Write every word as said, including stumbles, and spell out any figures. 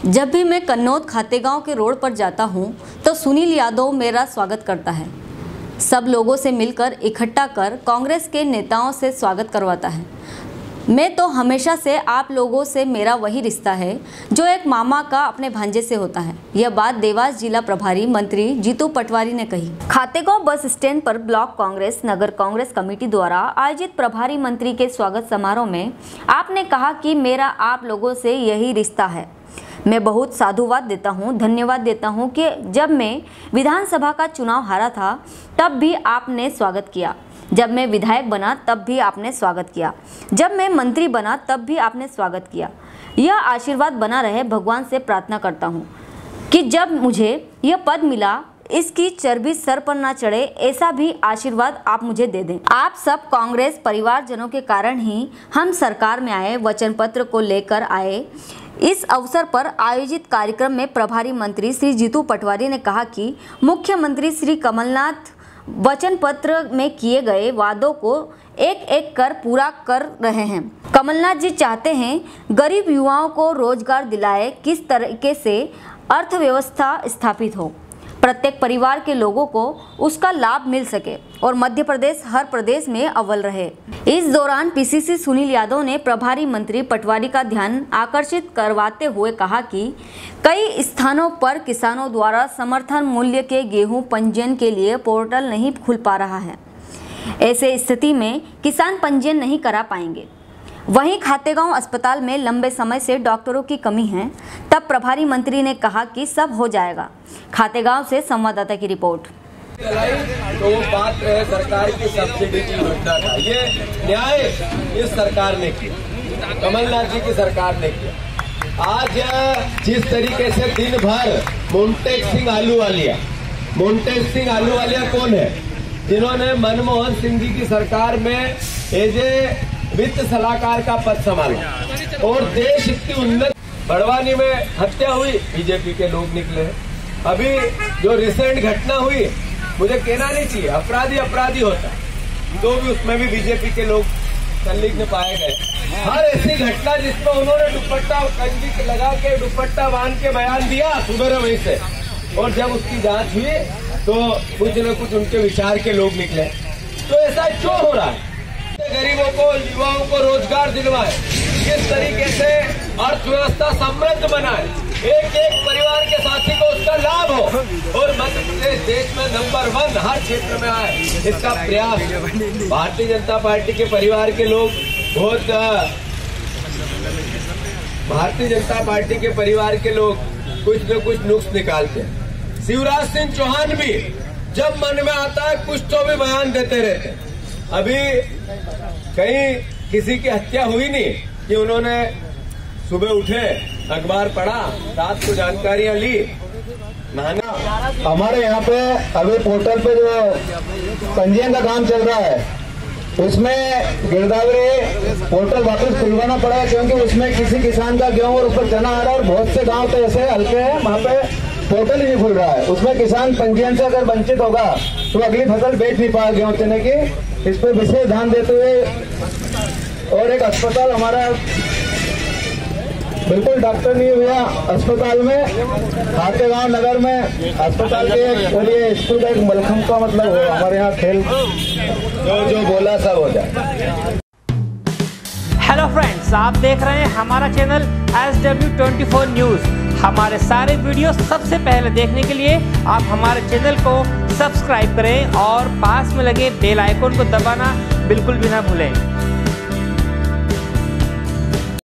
जब भी मैं कन्नौद खातेगांव के रोड पर जाता हूं, तो सुनील यादव मेरा स्वागत करता है। सब लोगों से मिलकर इकट्ठा कर कांग्रेस के नेताओं से स्वागत करवाता है। मैं तो हमेशा से आप लोगों से मेरा वही रिश्ता है जो एक मामा का अपने भांजे से होता है। यह बात देवास जिला प्रभारी मंत्री जीतू पटवारी ने कही। खातेगांव बस स्टैंड पर ब्लॉक कांग्रेस नगर कांग्रेस कमेटी द्वारा आयोजित प्रभारी मंत्री के स्वागत समारोह में आपने कहा कि मेरा आप लोगों से यही रिश्ता है। मैं बहुत साधुवाद देता हूं, धन्यवाद देता हूं कि जब मैं विधानसभा का चुनाव हारा था तब भी आपने स्वागत किया, जब मैं विधायक बना तब भी आपने स्वागत किया, जब मैं मंत्री बना तब भी आपने स्वागत किया। यह आशीर्वाद बना रहे, भगवान से प्रार्थना करता हूं कि जब मुझे यह पद मिला इसकी चर्बी सर पर ना चढ़े, ऐसा भी आशीर्वाद आप मुझे दे दें। आप सब कांग्रेस परिवारजनों के कारण ही हम सरकार में आए, वचन पत्र को लेकर आए। इस अवसर पर आयोजित कार्यक्रम में प्रभारी मंत्री श्री जीतू पटवारी ने कहा कि मुख्यमंत्री श्री कमलनाथ वचन पत्र में किए गए वादों को एक एक कर पूरा कर रहे हैं। कमलनाथ जी चाहते हैं गरीब युवाओं को रोजगार दिलाए, किस तरीके से अर्थव्यवस्था स्थापित हो, प्रत्येक परिवार के लोगों को उसका लाभ मिल सके और मध्य प्रदेश हर प्रदेश में अव्वल रहे। इस दौरान पीसीसी सुनील यादव ने प्रभारी मंत्री पटवारी का ध्यान आकर्षित करवाते हुए कहा कि कई स्थानों पर किसानों द्वारा समर्थन मूल्य के गेहूं पंजीयन के लिए पोर्टल नहीं खुल पा रहा है। ऐसे स्थिति में किसान पंजीयन नहीं करा पाएंगे। वहीं खातेगांव अस्पताल में लंबे समय से डॉक्टरों की कमी है। तब प्रभारी मंत्री ने कहा कि सब हो जाएगा। खातेगांव से संवाददाता की रिपोर्ट। तो वो बात है सरकार की सब्सिडी की योजना का, ये न्याय इस सरकार ने किया, कमलनाथ जी की सरकार ने किया। आज जिस तरीके से दिन भर मोन्टेक सिंह आलूवालिया, मोन्टेक सिंह आलूवालिया कौन है? जिन्होंने मनमोहन सिंह जी की सरकार में एज ए वित्त सलाहकार का पद संभाला और देश की उन्नति। बड़वानी में हत्या हुई, बीजेपी के लोग निकले। अभी जो रिसेंट घटना हुई, मुझे कहना नहीं चाहिए, अपराधी अपराधी होता तो भी उसमें भी बीजेपी के लोग संलिग्न पाए गए। हर ऐसी घटना जिसमें उन्होंने दुपट्टा कंजी लगा के दुपट्टा बांध के बयान दिया सुबह वहीं से, और जब उसकी जांच हुई तो कुछ न कुछ उनके विचार के लोग निकले। तो ऐसा क्यों हो रहा है? गरीबों को, युवाओं को रोजगार दिलवाए, किस तरीके से अर्थव्यवस्था समृद्ध बनाए, एक एक परिवार के साथी को उसका लाभ हो और मध्य प्रदेश देश में नंबर वन हर क्षेत्र में आए, इसका प्रयास भारतीय जनता पार्टी के परिवार के लोग बहुत भारतीय जनता पार्टी के परिवार के लोग कुछ न कुछ नुक्स निकालते हैं। शिवराज सिंह चौहान भी जब मन में आता है कुछ तो भी बयान देते रहते हैं। अभी कहीं किसी की हत्या हुई नहीं कि उन्होंने सुबह उठे, अखबार पढ़ा, रात को जानकारियां ली, नहाना। हमारे यहाँ पे अभी पोर्टल पे जो पंजीयन का काम चल रहा है, उसमें गिरदावरी पोर्टल वापस खुलवाना पड़ा, क्योंकि उसमें किसी किसान का गेहूं और ऊपर चना आ रहा है और बहुत से गांव तो ऐसे हल्के हैं वहाँ पे पोर्टल ही नहीं खुल रहा है। उसमें किसान पंजीयन से अगर वंचित होगा तो अगली फसल बेच नहीं पाएगा गेहूं चने की। इस पर विशेष ध्यान देते हुए, और एक अस्पताल हमारा बिल्कुल डॉक्टर नहीं हुआ अस्पताल में, खातेगांव नगर में अस्पताल के और ये स्कूल का एक मलखम का मतलब हो, हमारे यहाँ खेल जो जो बोला सब हो जाए। हेलो फ्रेंड्स, आप देख रहे हैं हमारा channel S W twenty four news. हमारे सारे वीडियो सबसे पहले देखने के लिए आप हमारे चैनल को सब्सक्राइब करें और पास में लगे बेल आइकन को दबाना बिल्कुल भी ना भूलें।